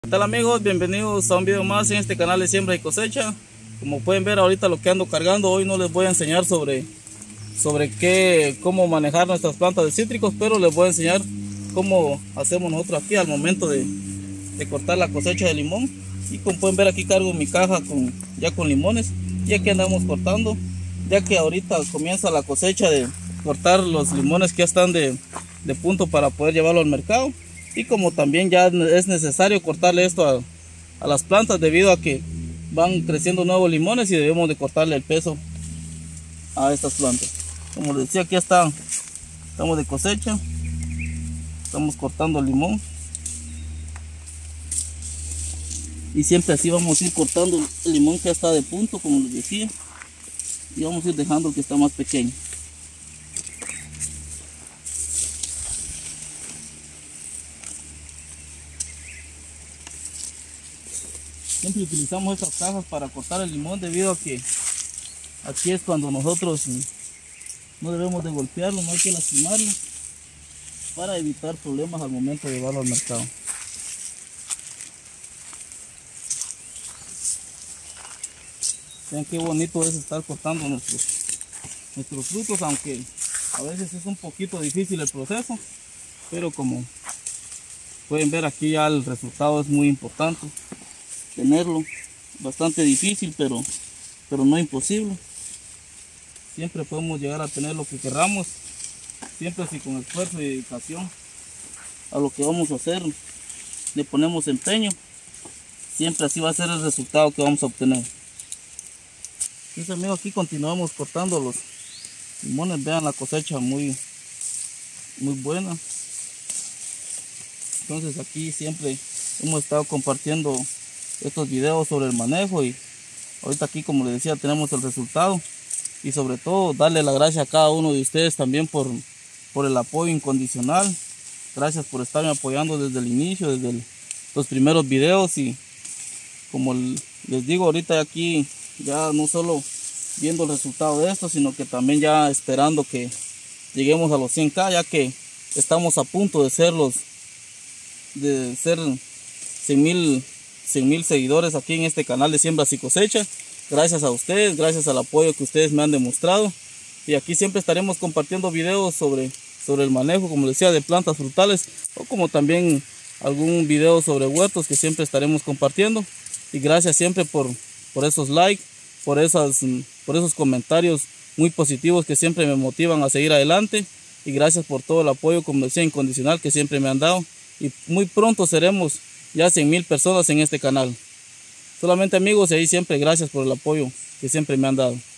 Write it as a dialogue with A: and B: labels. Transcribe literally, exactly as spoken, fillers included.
A: ¿Qué tal amigos? Bienvenidos a un video más en este canal de siembra y cosecha. Como pueden ver ahorita lo que ando cargando, hoy no les voy a enseñar sobre, sobre qué, cómo manejar nuestras plantas de cítricos, pero les voy a enseñar cómo hacemos nosotros aquí al momento de, de cortar la cosecha de limón. Y como pueden ver aquí cargo mi caja con, ya con limones, y aquí andamos cortando, ya que ahorita comienza la cosecha de cortar los limones que ya están de, de punto para poder llevarlo al mercado. Y como también ya es necesario cortarle esto a, a las plantas debido a que van creciendo nuevos limones y debemos de cortarle el peso a estas plantas. Como les decía, aquí está, estamos de cosecha, estamos cortando el limón y siempre así vamos a ir cortando el limón que ya está de punto, como les decía, y vamos a ir dejando el que está más pequeño. Siempre utilizamos estas cajas para cortar el limón debido a que aquí es cuando nosotros no debemos de golpearlo, no hay que lastimarlo para evitar problemas al momento de llevarlo al mercado. Vean qué bonito es estar cortando nuestros, nuestros frutos, aunque a veces es un poquito difícil el proceso, pero como pueden ver aquí ya el resultado es muy importante. Tenerlo bastante difícil, pero pero no imposible. Siempre podemos llegar a tener lo que queramos, siempre si con esfuerzo y dedicación a lo que vamos a hacer le ponemos empeño, siempre así va a ser el resultado que vamos a obtener. Mis amigos, aquí continuamos cortando los limones. Vean la cosecha muy muy buena. Entonces aquí siempre hemos estado compartiendo estos videos sobre el manejo y ahorita aquí, como les decía, tenemos el resultado. Y sobre todo darle las gracias a cada uno de ustedes también por, por el apoyo incondicional. Gracias por estarme apoyando desde el inicio, desde el, los primeros videos. Y como les digo, ahorita aquí ya no solo viendo el resultado de esto, sino que también ya esperando que lleguemos a los cien K, ya que estamos a punto de ser los de ser cien mil seguidores aquí en este canal de siembras y cosecha. Gracias a ustedes, gracias al apoyo que ustedes me han demostrado, y aquí siempre estaremos compartiendo videos sobre, sobre el manejo, como les decía, de plantas frutales, o como también algún video sobre huertos que siempre estaremos compartiendo. Y gracias siempre por, por esos likes, por, esas, por esos comentarios muy positivos que siempre me motivan a seguir adelante, y gracias por todo el apoyo, como decía, incondicional que siempre me han dado. Y muy pronto seremos ya cien mil personas en este canal. Solamente amigos, y ahí siempre gracias por el apoyo que siempre me han dado.